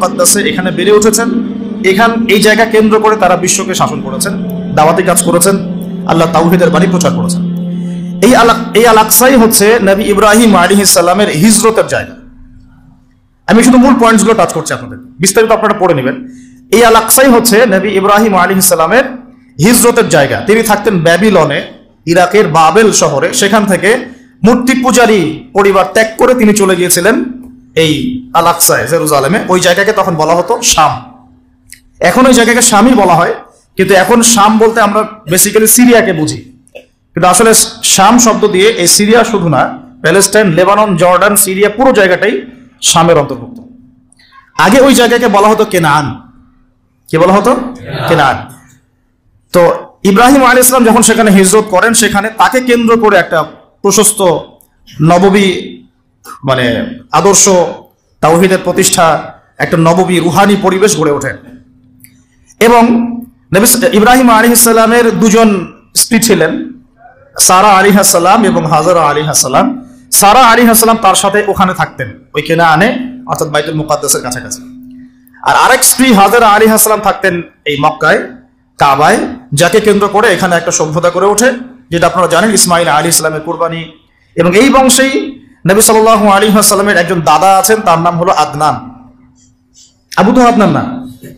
মুকাদ্দাসে এখানে বেড়ে উঠেছেন। এই জায়গা কেন্দ্র করে তারা বিশ্বকে শাসন করেছেন, দাওয়াতি কাজ করেছেন, আল্লাহ তাওহীদের বাণী প্রচার করেছেন। এই আল আকসাই হচ্ছে নবী ইব্রাহিম আলাইহিস সালামের হিজরতের জায়গা। আমি শুধু মূল পয়েন্টসগুলো টাচ করছি, আপনাদের বিস্তারিত আপনারা পড়ে নেবেন। এই আল আকসাই হচ্ছে নবী ইব্রাহিম আলাইহিস সালামের হিজরতের জায়গা। তিনি থাকতেন ব্যাবিলনে, ইরাকের বাবেল শহরে। সেখান থেকে মূর্তি পূজারী পরিবার ত্যাগ করে তিনি চলে গিয়েছিলেন এই আল আকসায়, জেরুজালেমে। ওই জায়গাকে তখন বলা হতো শাম। এখন ওই জায়গাকে শামই বলা হয়, কিন্তু এখন শাম বলতে আমরা বেসিক্যালি সিরিয়াকে বুঝি, কিন্তু আসলে শাম শব্দ দিয়ে এই সিরিয়া শুধু না, প্যালেস্টাইন, লেবানন, জর্ডান, সিরিয়া পুরো জায়গাটাই শামের অন্তর্ভুক্ত। আগে ওই জায়গাকে বলা হতো কেনান। কি বলা হতো? কেনান। তো ইব্রাহিম আলাইহিস সালাম যখন সেখানে হিজরত করেন, সেখানে তাকে কেন্দ্র করে একটা প্রশস্ত নববী মানে আদর্শ তাওহীদের প্রতিষ্ঠা, একটা নববী রুহানি পরিবেশ গড়ে ওঠে। এবং নবী ইব্রাহিম আলাইহিস সালামের দুজন স্ত্রী ছিলেন, সারা আলাইহিস সালাম এবং হাজারা আলাইহিস সালাম। সারা আলাইহিস সালাম তার সাথে ওখানে থাকতেন, ওই কেনানে, অর্থাৎ বাইতুল মুকাদ্দাসের কাছাকাছি। আর আরেক স্ত্রী হাজারা আলাইহিস সালাম থাকতেন এই মক্কায়, কাবায়, যাকে কেন্দ্র করে এখানে একটা সভ্যতা করে ওঠে, যেটা আপনারা জানেন ইসমাইল আলাইহিস সালামের কুরবানি। এবং এই বংশেই নবী সাল্লাল্লাহু আলাইহি ওয়াসাল্লামের একজন দাদা আছেন, তার নাম হলো আদনান। আবু তো আদনান না,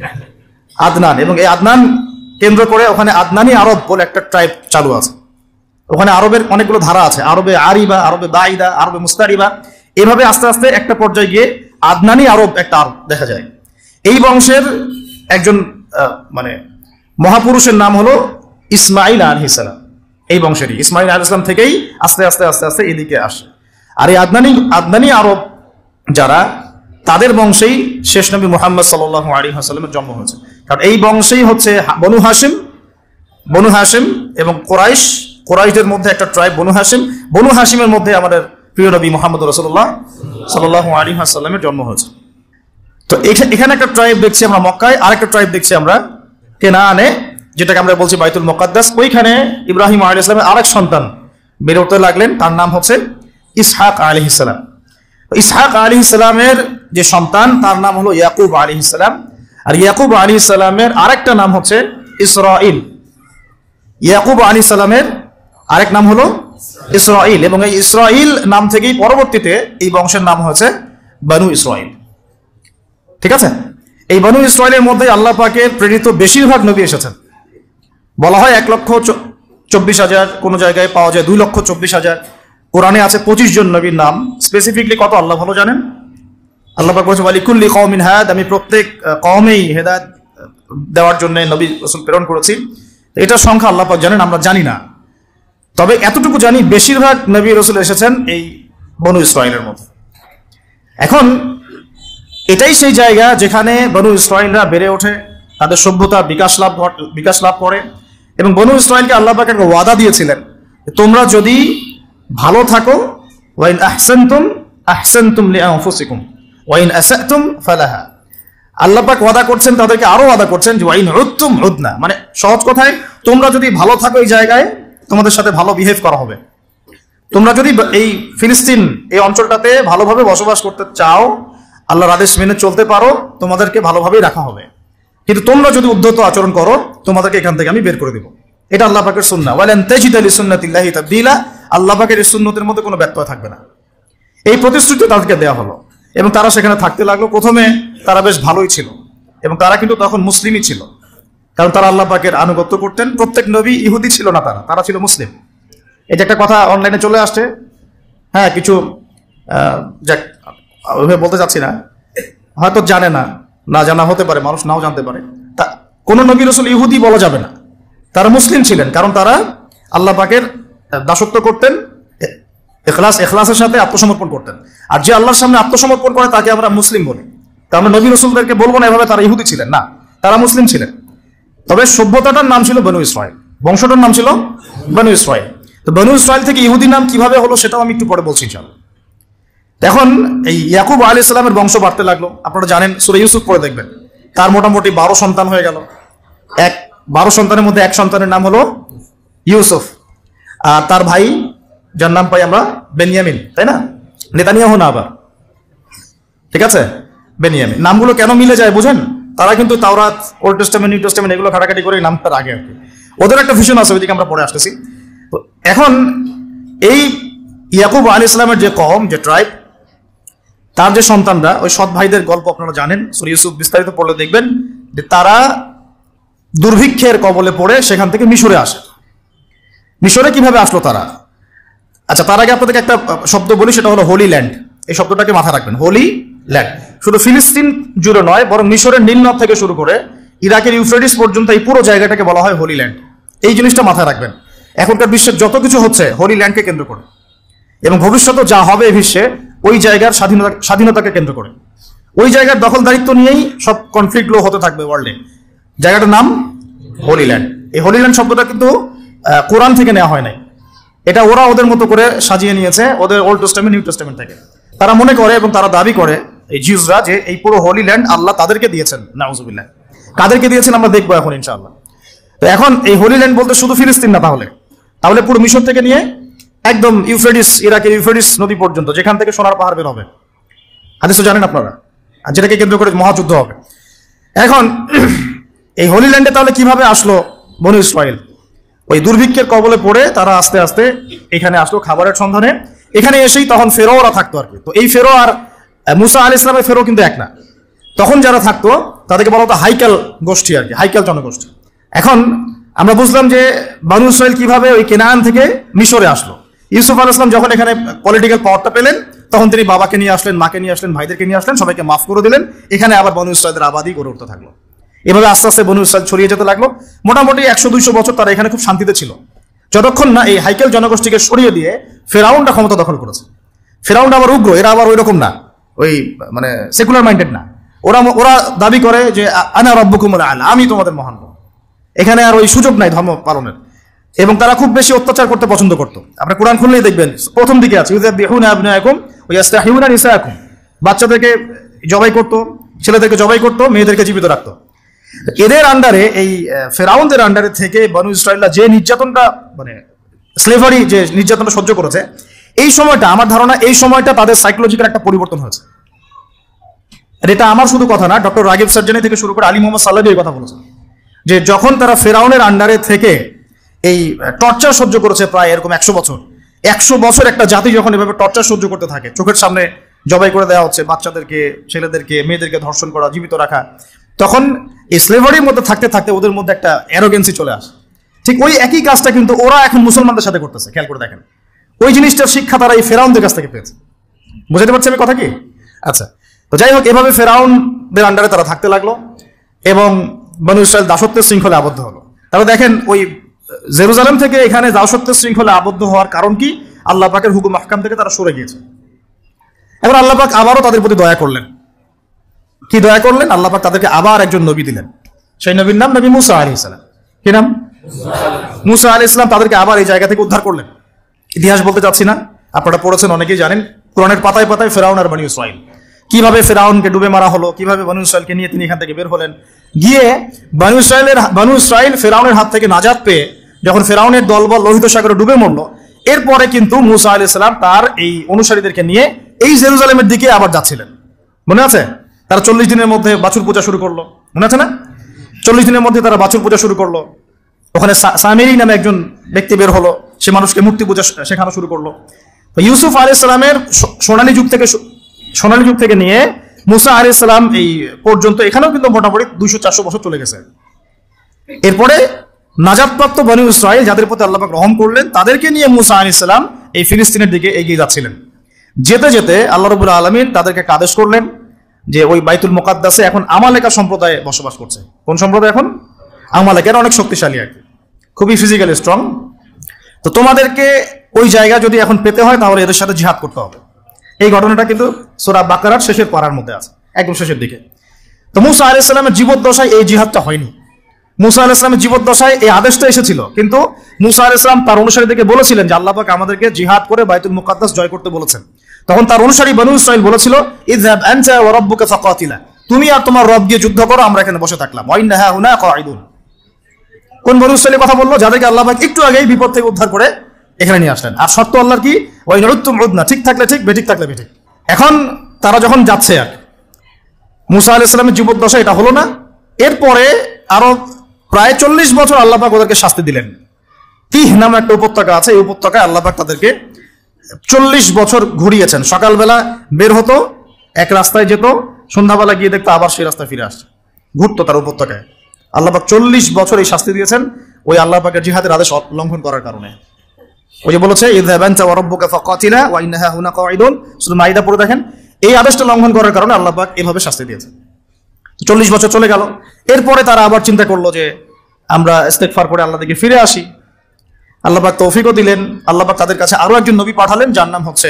আদনান। এবং এই আদনান কেন্দ্র করে ওখানে আদনানি আরব বলে একটা ট্রাইব চালু আছে। ওখানে আরবের অনেকগুলো ধারা আছে, আরবে আরিবা, আরবে দাইদা, আরবে মুস্তারিবা। এভাবে আস্তে আস্তে একটা পর্যায়ে গিয়ে আদনানি আরব একটা আরব দেখা যায়। এই বংশের একজন মানে মহাপুরুষের নাম হলো ইসমাইল আলাইহিস সালাম। এই বংশেরই ইসমাইল আলাইহিস সালাম থেকেই আস্তে আস্তে আস্তে আস্তে এদিকে আসে। আর এই আদনানি আরব যারা, তাদের বংশেই শেষ নবী মুহাম্মদ সাল্লাল্লাহু আলাইহি ওয়াসাল্লামের জন্ম হয়েছে। কারণ এই বংশেই হচ্ছে বনু হাশিম এবং কোরাইশদের মধ্যে একটা ট্রাইব বনু হাশিমের মধ্যে আমাদের প্রিয় নবী মুহাম্মদ রাসূলুল্লাহ সাল্লাল্লাহু আলাইহি ওয়াসাল্লামের জন্ম হয়েছে। তো এখানে একটা ট্রাইব দেখছি আমরা মক্কায়, আরেকটা ট্রাইব দেখছি আমরা কেনানে, যেটাকে আমরা বলছি বাইতুল মুকাদ্দাস। ওইখানে ইব্রাহিম আলাইহিস সালামের আরেক সন্তান বেড়ে উঠতে লাগলেন, তার নাম হচ্ছে ইসহাক আলাইহিস সালাম। ইসহাক আলাইহিস সালামের যে সন্তান, তার নাম হলো ইয়াকুব আলাইহিস সালাম। আর ইয়াকুব আলাইহিস সালামের আরেকটা নাম হচ্ছে ইসরাইল। ইয়াকুব আলাইহিস সালামের আরেক নাম হলো ইসরাইল, এবং এই ইসরাইল নাম থেকেই পরবর্তীতে এই বংশের নাম হয়েছে বনু ইসরাইল। ঠিক আছে? এই বনু ইসরাইলের মধ্যে আল্লাহ পাকের প্রেরিত বেশিরভাগ নবী এসেছেন। বলা হয় 1,24,000, কোন জায়গায় পাওয়া যায় 2,24,000। কোরআনে আছে 25 জন নবীর নাম। স্পেসিফিকলি কত আল্লাহ ভালো জানেন। আল্লাহ পাক বলেছে ওয়ালিকুল্লি কওমিন হাদ, আমি প্রত্যেক কওমেই হেদায়েত দেওয়ার জন্য নবী রাসূল প্রেরণ করেছি। এটার সংখ্যা আল্লাহ পাক জানেন, আমরা জানি না। তবে এতটুকু জানি, বেশিরভাগ নবী রাসূল এসেছেন এই বনু ইসরাইলের মধ্যে। এখন এটাই সেই জায়গা যেখানে বনু ইসরাইলরা বেড়ে ওঠে, তাদের সভ্যতা বিকাশ লাভ করে। এবং বনু ইসরাইলকে আল্লাহ পাক একটা ওয়াদা দিয়েছিলেন, তোমরা যদি ভালো থাকো, ওয়াইন আহসানতুম আহসানতুম লিআনফুসিকুম ওয়াইন আসাতুম ফালাহা। আল্লাহ পাক ওয়াদা করছেন, তাদেরকে আরো ওয়াদা করছেন যে ওয়াইন উদ্তুম উদনা, মানে সহজ কথায়, তোমরা যদি ভালো থাকো এই জায়গায়, তোমাদের সাথে ভালো বিহেভ করা হবে। তোমরা যদি এই ফিলিস্তিন এই অঞ্চলটাতে ভালোভাবে বসবাস করতে চাও, আল্লাহর আদেশ মেনে চলতে পারো, তোমাদেরকে ভালোভাবেই রাখা হবে। কিন্তু তোমরা যদি উদ্ধত আচরণ করো, তোমাদেরকে এখান থেকে আমি বের করে দেব। এটা আল্লাহ পাকের সুন্নাহ। ওয়ালান তাজিদা লিসুন্নাতিল্লাহি তাবদীলা, আল্লাহ পাকের এই সুন্নতের মধ্যে কোনো ব্যত্যয় থাকবে না। এই প্রতিশ্রুতি তাদেরকে দেওয়া হলো এবং তারা সেখানে থাকতে লাগলো। প্রথমে তারা বেশ ভালোই ছিল এবং তারা কিন্তু তখন মুসলিমই ছিল, কারণ তারা আল্লাহ পাকের আনুগত্য করতেন। প্রত্যেক নবী ইহুদি ছিল না, তারা ছিল মুসলিম। এটা একটা কথা অনলাইনে চলে আসছে, হ্যাঁ, কিছু যাক ওইভাবে বলতে চাচ্ছি না, হয়তো জানে না জানা হতে পারে, মানুষ নাও জানতে পারে। তা কোন নবী রাসূল ইহুদি বলা যাবে না, তারা মুসলিম ছিলেন, কারণ তারা আল্লাহ পাকের দাসত্ব করতেন, এখলাসের সাথে আত্মসমর্পণ করতেন। আর যে আল্লাহর সামনে আত্মসমর্পণ করে তাকে আমরা মুসলিম বলি। তা আমরা নবী রাসূলদেরকে বলবো না এভাবে তারা ইহুদি ছিলেন, না, তারা মুসলিম ছিলেন। তবে সভ্যতাটার নাম ছিল বনু ইসরাইল, বংশটার নাম ছিল বনু ইসরাইল। তো বনু ইসরাইল থেকে ইহুদি নাম কিভাবে হলো সেটাও আমি একটু পরে বলছি ইনশাআল্লাহ। এখন এই ইয়াকুব আলাইহিস সালামের বংশ বাড়তে লাগলো। আপনারা জানেন, সূরা ইউসুফ পড়ে দেখবেন, তার মোটামুটি 12 সন্তান হয়ে গেল। 12 সন্তানের মধ্যে এক সন্তানের নাম হলো ইউসুফ, আর তার ভাই যার নাম পাই আমরা বেনিয়ামিন, তাই না? নেতানিয়াহু না আবার, ঠিক আছে? বেনিয়ামিন। নামগুলো কেন মিলে যায় বুঝেন? তারা কিন্তু তাওরাত, ওল্ড টেস্টামেন্ট, নিউ টেস্টামেন্ট এগুলো ঘাটাঘাটি করে নামটার আগে আর কি ওদের একটা ভিশন আছে, ওইদিকে আমরা পরে আসতেছি। তো এখন এই ইয়াকুব আলাইহিস সালামের যে কওম, যে ট্রাইব, তার যে সন্তানরা, ওই সৎ ভাইদের গল্প আপনারা জানেন, সূরা ইউসুফ বিস্তারিত পড়লে দেখবেন যে তারা দুর্ভিক্ষের কবলে পড়ে সেখান থেকে মিশরে আসে। মিশরে কিভাবে আসলো তারা? আচ্ছা, তার আগে আপনাদেরকে একটা শব্দ বলি, সেটা হলো হোলি ল্যান্ড। এই শব্দটাকে মাথায় রাখবেন, হোলি ল্যান্ড। শুধু ফিলিস্তিন জুড়ে নয়, বরং মিশরের নীলনদ থেকে শুরু করে ইরাকের ইউফ্রেটিস পর্যন্ত এই পুরো জায়গাটাকে বলা হয় হোলি ল্যান্ড। এই জিনিসটা মাথায় রাখবেন। এখনকার বিশ্বের যত কিছু হচ্ছে হোলি ল্যান্ডকে কেন্দ্র করে, এবং ভবিষ্যতে যা হবে এই বিশ্বে ওই জায়গার স্বাধীনতাকে কেন্দ্র করে, ওই জায়গার দখলদারিত্ব নিয়েই সব কনফ্লিক্টগুলো হতে থাকবে ওয়ার্ল্ডে। জায়গাটার নাম হোলি ল্যান্ড। এই হোলি ল্যান্ড শব্দটা কিন্তু কোরআন থেকে নেওয়া হয় নাই, এটা ওরা ওদের মতো করে সাজিয়ে নিয়েছে ওদের ওল্ড টেস্টামেন্ট, নিউ টেস্টামেন্ট থেকে। তারা মনে করে এবং তারা দাবি করে, এই জিউসরা, যে এই পুরো হোলি ল্যান্ড আল্লাহ তাদেরকে দিয়েছেন। নাউজুবিল্লাহ। কাদেরকে দিয়েছেন আমরা দেখবো এখন ইনশাআল্লাহ। তো এখন এই হোলি ল্যান্ড বলতে শুধু ফিলিস্তিন না, তাহলে পুরো মিশর থেকে নিয়ে একদম ইউফ্রেটিস, ইরাকের ইউফ্রেটিস নদী পর্যন্ত, যেখান থেকে সোনার পাহাড় বের হবে, হাদিস তো জানেন আপনারা, আর যেটাকে কেন্দ্র করে মহাযুদ্ধ হবে। এখন এই হোলি ল্যান্ডে তাহলে কিভাবে আসলো বনু ইসরাইল? ওই দুর্ভিক্ষের কবলে পড়ে তারা আস্তে আস্তে এখানে আসলো খাবারের সন্ধানে। এখানে এসেই তখন ফেরোরা থাকতো আর কি। তো এই ফেরো আর মুসা আলাইহিস সালামের ফেরো কিন্তু এক না। তখন যারা থাকতো তাদেরকে বলা হতো হাইকাল গোষ্ঠী আর কি, হাইকাল জনগোষ্ঠী। এখন আমরা বুঝলাম যে বনু ইসরাইল কিভাবে ওই কেনান থেকে মিশরে আসলো। ইউসুফ আলাইহিস সালাম যখন এখানে পলিটিক্যাল পাওয়ারটা পেলেন, তখন তিনি বাবাকে নিয়ে আসলেন, মাকে নিয়ে আসলেন, ভাইদেরকে নিয়ে আসলেন, সবাইকে মাফ করে দিলেন। এখানে আবার বনু ইসরাইলের আবাদি গড়ে উঠতে থাকলো। এভাবে আস্তে আস্তে বনু ইসরাইল ছড়িয়ে যেতে লাগলো। মোটামুটি 100-200 বছর তারা এখানে খুব শান্তিতে ছিল, যতক্ষণ না এই হাইকেল জনগোষ্ঠীকে সরিয়ে দিয়ে ফেরাউনটা ক্ষমতা দখল করেছে। ফেরাউনটা আবার উগ্র, এরা আবার ওই রকম না, ওই মানে সেকুলার মাইন্ডেড না। ওরা দাবি করে যে আনা রাব্বুকুমুল আ'লা, আমি তোমাদের মহান রব। এখানে আর ওই সুযোগ নাই ধর্ম পালনের, এবং তারা খুব বেশি অত্যাচার করতে পছন্দ করতো। আপনি কোরআন খুললেই দেখবেন প্রথম দিকে আছে ইউযাবিহুনা আবনাআকুম ওয়া ইস্তাহইউনা নিসাআকুম। বাচ্চাদেরকে জবাই করতো, ছেলেদেরকে জবাই করতো, মেয়েদেরকে জীবিত রাখতো। এদের আন্ডারে, এই ফেরাউনদের আন্ডারে থেকে বনু ইসরাইলরা যে নির্যাতনটা, মানে স্লেভারি যে নির্যাতনটা সহ্য করেছে, এই সময়টা, আমার ধারণা এই সময়টা তাদের সাইকোলজিক্যাল একটা পরিবর্তন হয়েছে। এটা আমার শুধু কথা না, ডক্টর রাগিব সার্জানি থেকে শুরু করে আলী মোহাম্মদ সাল্লাবি এই কথা বলেছেন, যে যখন তারা ফেরাউনের আন্ডারে থেকে এই টর্চার সহ্য করেছে প্রায় এরকম 100 বছর, 100 বছর একটা জাতি যখন এভাবে টর্চার সহ্য করতে থাকে, চোখের সামনে জবাই করে দেওয়া হচ্ছে বাচ্চাদেরকে, ছেলেদেরকে, মেয়েদেরকে ধর্ষণ করা, জীবিত রাখা, তখন এই স্লেভারির মধ্যে থাকতে থাকতে ওদের মধ্যে একটা অ্যারোগেন্সি চলে আসে। ঠিক ওই একই কাজটা কিন্তু ওরা এখন মুসলমানদের সাথে করতেছে। খেয়াল করে দেখেন, ওই জিনিসটার শিক্ষা তারা এই ফেরাউনদের কাছ থেকে পেয়েছে। বুঝতে পারছি আমি কথা কি? আচ্ছা, তো যাই হোক, এভাবে ফেরাউনদের আন্ডারে তারা থাকতে লাগলো এবং বনু ইসরাইল দাসত্বের শৃঙ্খলে আবদ্ধ হলো। তাহলে দেখেন, ওই জেরুজালেম থেকে এখানে দাসত্বের শৃঙ্খলে আবদ্ধ হওয়ার কারণ কি? আল্লাহ পাকের হুকুম আহকাম থেকে তারা সরে গিয়েছে। এবার আল্লাহ পাক আবারও তাদের প্রতি দয়া করলেন। কি দয়া করলেন? আল্লাহ পাক তাদেরকে আবার একজন নবী দিলেন। সেই নবীর নাম নবী মুসা আলাইহিস সালাম। কি নাম? মুসা আলাইহিস সালাম। তাদেরকে আবার এই জায়গা থেকে উদ্ধার করলেন। ইতিহাস বলতে চাচ্ছি না, আপনারা পড়েছেন, অনেকেই জানেন। কোরআনের পাতায় পাতায় ফেরাউন আর বনী ইসরাইল, কিভাবে ফেরাউনকে ডুবে মারা হলো, কিভাবে বনী ইসরাইলকে নিয়ে তিনি এখান থেকে বের হলেন, গিয়ে বনী ইসরাইল ফেরাউনের হাত থেকে নাজাত পেয়ে যখন ফেরাউনের দলবল লোহিত সাগরে ডুবে মরলো, এরপরে কিন্তু মুসা আলাইহিস সালাম তার এই অনুসারীদেরকে নিয়ে এই জেরুজালেমের দিকে আবার যাচ্ছিলেন। মনে আছে? তারা 40 দিনের মধ্যে বাছুর পূজা শুরু করলো, মনে আছে না? 40 দিনের মধ্যে তারা বাছুর পূজা শুরু করলো। ওখানে সামিরি নামে একজন ব্যক্তি বের হলো, সে মানুষকে মূর্তি পূজা শেখানো শুরু করলো। তো ইউসুফ আলাইহিস সালামের সোনালী যুগ থেকে নিয়ে মুসা আলাইহিস সালাম এই পর্যন্ত এখানেও কিন্তু মোটামুটি 200-400 বছর চলে গেছে। এরপরে নাজাতপ্রাপ্ত বনী ইসরাইল, যাদের প্রতি আল্লাহ পাক রহম করলেন, তাদেরকে নিয়ে মুসা আলাইহিস সালাম এই ফিলিস্তিনের দিকে এগিয়ে যাচ্ছিলেন। যেতে যেতে আল্লাহ রাব্বুল আলামিন তাদেরকে আদেশ করলেন যে ওই বাইতুল মুকাদ্দাসে এখন আমালেকা সম্প্রদায় বসবাস করছে। কোন সম্প্রদায়? এখন আমালেকার, অনেক শক্তিশালী আর কি, খুবই ফিজিক্যালি স্ট্রং। তো তোমাদেরকে ওই জায়গা যদি এখন পেতে হয় তাহলে এদের সাথে জিহাদ করতে হবে। এই ঘটনাটা কিন্তু সূরা বাকারার শেষের পারার মধ্যে আছে, একদম শেষের দিকে। তো মুসা আলাইহিস সালামের জীবদ্দশায় এই জিহাদটা হয়নি। মুসা আলাইহিস সালামের জীবদ্দশায় এই আদেশটা এসেছিল, কিন্তু মুসা আলাইহিস সালাম তার অনুসারীদেরকে বলেছিলেন যে আল্লাহ পাক আমাদেরকে জিহাদ করে বাইতুল মুকাদ্দাস জয় করতে বলেছেন। তখন তার অনুসারী বনু ইসরাইল বলেছিল, ইযহাব আনতা ওয়া রাব্বুকা ফাকাতিলা, তুমি আর তোমার রব গিয়ে যুদ্ধ করো, আমরা এখানে বসে থাকলাম। ওয়া ইন্না হাহুনা কাঈদুন। কোন বনু ইসরাইলের কথা বললো? যাদেরকে আল্লাহ পাক একটু আগেই বিপদ থেকে উদ্ধার করে এখানে নিয়ে আসলেন। আর শর্ত আল্লাহর কি? ওয়া ইন উদ্তুম উদনা, ঠিক থাকলে ঠিক, বেঠিক থাকলে বেঠিক। এখন তারা যখন যাচ্ছে, আর মুসা আলাইহিস সালামের জীবক দশা এটা হলো না। এরপরে আরো প্রায় 40 বছর আল্লাহ পাক ওদেরকে শাস্তি দিলেন। তিহ নামে একটা উপত্যকা আছে, এই উপত্যকায় আল্লাহ পাক তাদেরকে 40 বছর ঘুরিয়েছেন। সকালবেলা বের হতো, এক রাস্তায় যেত, সন্ধ্যাবেলা গিয়ে দেখতো আবার সেই রাস্তায় ফিরে আসছে, ঘুরতো তার উপত্যকায়। আল্লাহ পাক 40 বছর এই শাস্তি দিয়েছেন ওই আল্লাহ পাকের জিহাদের আদেশ লঙ্ঘন করার কারণে। ওই যে বলেছে ইযহাবা আনতা ওয়া রাব্বুকা ফাকাতিলা ওয়া ইন্না হাহুনা কাঈদুন, সূরা মাইদা পড়ে দেখেন। এই আদেশটা লঙ্ঘন করার কারণে আল্লাহ পাক এভাবে শাস্তি দিয়েছেন। 40 বছর চলে গেল। এরপরে তারা আবার চিন্তা করলো যে আমরা ইস্তেগফার করে আল্লাহ দিকে ফিরে আসি। আল্লাহ পাক তৌফিকও দিলেন। আল্লাহ পাক তাদের কাছে আরো একজন নবী পাঠালেন, যার নাম হচ্ছে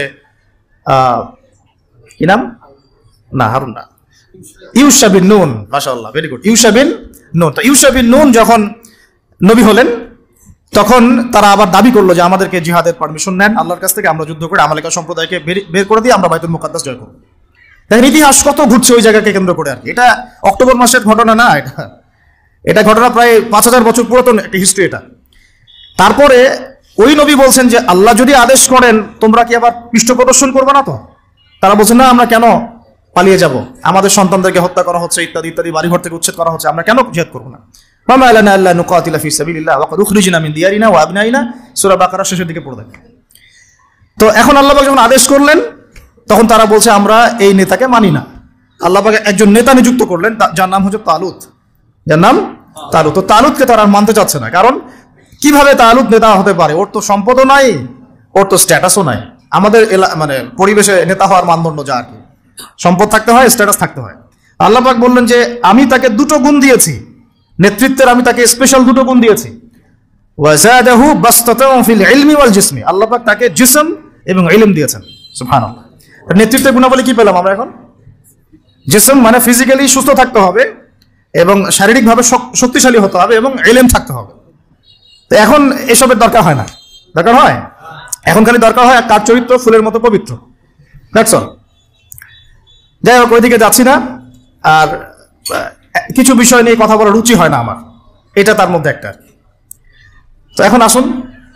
কি নাম, না হারুন না, ইউশা বিন নুন। মাশাআল্লাহ, ভেরি গুড, ইউশা বিন নুন। তো ইউশা বিন নুন যখন নবী হলেন তখন তারা আবার দাবি করলো যে আমাদেরকে জিহাদের পারমিশন নেন আল্লাহর কাছ থেকে, আমরা যুদ্ধ করে আমালিকা সম্প্রদায়কে বের করে দিয়ে আমরা বাইতুল মুকাদ্দাস জয় করব। দেখেন ইতিহাস কত ঘুরছে ওই জায়গাকে কেন্দ্র করে আর কি। এটা অক্টোবর মাসের ঘটনা না, এটা ঘটনা প্রায় 5000 বছর পুরাতন একটা হিস্ট্রি এটা। তারপরে ওই নবী বলছেন যে আল্লাহ যদি আদেশ করেন তোমরা কি আবার পৃষ্ঠ প্রদর্শন করবে না? তো তারা বলছেন না, আমরা কেন পালিয়ে যাব, আমাদের সন্তানদেরকে হত্যা করা হচ্ছে, ইত্যাদি ইত্যাদি, বাড়িঘর থেকে উচ্ছেদ করা হচ্ছে, আমরা কেন জিহাদ করবো না? মামা আলানা আল্লাহ নুকাতিলা ফি সাবিলিল্লাহ ওয়া কাদ উখরিজনা মিন দিয়ারিনা ওয়া আবনাইনা, সূরা বাকারা শেষের দিকে পড়ে দেখেন। তো এখন আল্লাহ পাক যখন আদেশ করলেন তখন তারা বলছে আমরা এই নেতাকে মানি না। আল্লাহ পাক একজন নেতা নিযুক্ত করলেন যার নাম হচ্ছে তালুত, যার নাম তালুত। তো তালুতকে তারা মানতে চাচ্ছে না, কারণ কিভাবে তালুত নেতা হতে পারে? ওর তো সম্পদও নাই, ওর তো স্ট্যাটাসও নাই। আমাদের মানে পরিবেশে নেতা হওয়ার মানদণ্ড যা আর কি, সম্পদ থাকতে হয়, স্ট্যাটাস থাকতে হয়। আল্লাহ পাক বললেন যে আমি তাকে দুটো গুণ দিয়েছি, নেতৃত্বের আমি তাকে স্পেশাল দুটো গুণ দিয়েছি। ওয়াজাদাহু বাসতাতাও ফিল ইলমি ওয়াল জিসমি, আল্লাহ পাক তাকে জিসম এবং ইলম দিয়েছেন। সুবহানাল্লাহ। নেতৃত্বের গুণাবলী কি পেলাম আমরা এখন? জিসম মানে ফিজিক্যালি সুস্থ থাকতে হবে এবং শারীরিকভাবে শক্তিশালী হতে হবে এবং ইলম থাকতে হবে। তো এখন এসবের দরকার হয় না, দরকার হয় এখন খালি দরকার হয় কার চরিত্র ফুলের মতো পবিত্র। That's all. যাই হোক, ওইদিকে যাচ্ছি না। আর কিছু বিষয় নিয়ে কথা বলার রুচি হয় না আমার, এটা তার মধ্যে একটা। তো এখন আসুন,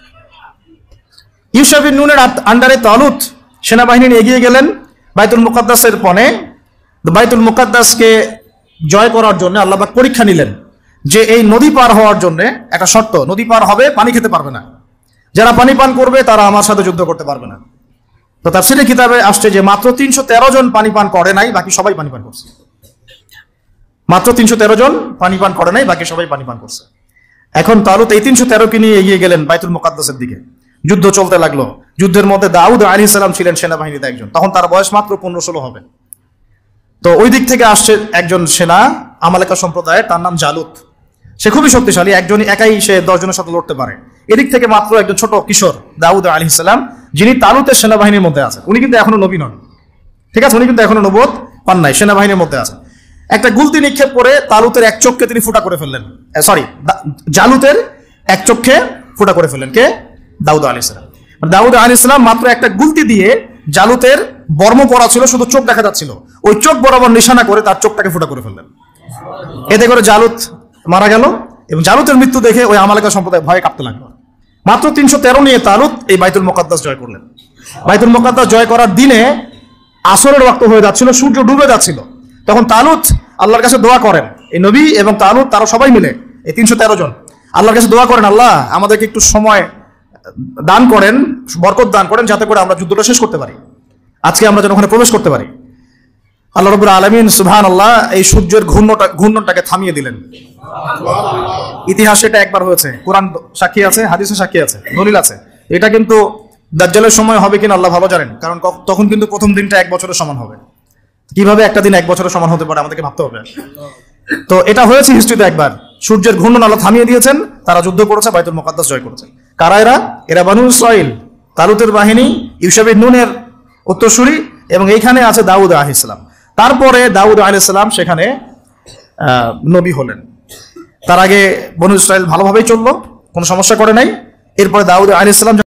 ইউশা বিন নুনের আন্ডারে তালুত সেনাবাহিনী নিয়ে এগিয়ে গেলেন বাইতুল মুকাদ্দাসের পণে। বাইতুল মুকাদ্দাসকে জয় করার জন্য আল্লাহ পাক পরীক্ষা নিলেন যে এই নদী পার হওয়ার জন্য একটা শর্ত, নদী পার হবে, পানি খেতে পারবে না, যারা পানি পান করবে তারা আমার সাথে যুদ্ধ করতে পারবে না। তো তাফসীরের কিতাবে আসছে যে মাত্র 313 জন পানি পান করে নাই, বাকি সবাই পানি পান করছে। মাত্র 313 জন পানি পান করে নাই, বাকি সবাই পানি পান করছে। এখন তালুত এই 313কে নিয়ে এগিয়ে গেলেন বাইতুল মুকাদ্দাসের দিকে। যুদ্ধ চলতে লাগলো। যুদ্ধের মধ্যে দাউদ আলাইহিস সালাম ছিলেন সেনাবাহিনীতে একজন, তখন তার বয়স মাত্র 15-16 হবে। তো ওই দিক থেকে আসছে একজন সেনা আমালেকা সম্প্রদায়ের, তার নাম জালুত। সে খুবই শক্তিশালী, একজনই একাই সে 10 জনের সাথে লড়তে পারে। এদিক থেকে মাত্র একজন ছোট কিশোর দাউদ আলাইহিস সালাম, যিনি তালুতের সেনাবাহিনীর মধ্যে আছেন। উনি কিন্তু এখনো নবী নন, ঠিক আছে, উনি কিন্তু এখনো নবুয়ত পান নাই, সেনাবাহিনীর মধ্যে আছেন। একটা গুলতি নিক্ষেপ করে তালুতের এক চোখকে তিনি ফুটা করে ফেললেন। জালুতের এক চোখে ফুটা করে ফেললেন কে? দাউদ আলাইহিস সালাম। দাউদ আলাইহিস সালাম মাত্র একটা গুলতি দিয়ে, জালুতের বর্ম পরা ছিল, শুধু চোখ দেখা যাচ্ছিল, ওই চোখ বরাবর নিশানা করে তার চোখটাকে ফুটা করে ফেললেন। এতে করে জালুত মারা গেল এবং জালুতের মৃত্যু দেখে ওই আমালেকা সম্প্রদায় ভয়ে কাঁপতে লাগলো। মাত্র 313 নিয়ে তালুত এই বাইতুল মুকাদ্দাস জয় করলেন। বাইতুল মুকাদ্দাস জয় করার দিনে আসরের ওয়াক্ত হয়ে যাচ্ছিল, সূর্য ডুবে যাচ্ছিল। তখন তালুত আল্লাহর কাছে দোয়া করেন, এই নবী এবং তালুত তারা সবাই মিলে এই 313 জন আল্লাহর কাছে দোয়া করেন, আল্লাহ আমাদেরকে একটু সময় দান করেন, বরকত দান করেন, যাতে করে আমরা যুদ্ধটা শেষ করতে পারি, আজকে আমরা যেন ওখানে প্রবেশ করতে পারি। আল্লাহ রাব্বুল আলামিন সুবহানাল্লাহ এই সূর্যের ঘূর্ণনটাকে থামিয়ে দিলেন। ইতিহাসে এটা একবার হয়েছে, কোরআন সাক্ষী আছে, হাদিসে সাক্ষী আছে, দলিল আছে। এটা কিন্তু দাজ্জালের সময় হবে কিনা আল্লাহ ভালো জানেন, কারণ তখন কিন্তু প্রথম দিনটা 1 বছরের সমান হবে। কিভাবে একটা দিন 1 বছরের সমান হতে পারে আমাদেরকে ভাবতে হবে। তো এটা হয়েছে হিস্ট্রিতে একবার, সূর্যের ঘূর্ণন আল্লাহ থামিয়ে দিয়েছেন, তারা যুদ্ধ করেছে, বাইতুল মুকাদ্দাস জয় করেছে। কারা এরা বানু ইসরাইল, তালুতের বাহিনী, ইউশা বিন নুনের উত্তরসূরি, এবং এইখানে আছে দাউদ আলাইহিস সালাম। তারপরে দাউদ আলাইহিস সালাম সেখানে নবী হলেন। তার আগে বনু ইসরাইল ভালোভাবেই চললো, কোনো সমস্যা করে নাই। এরপরে দাউদ আলাইহিস সালাম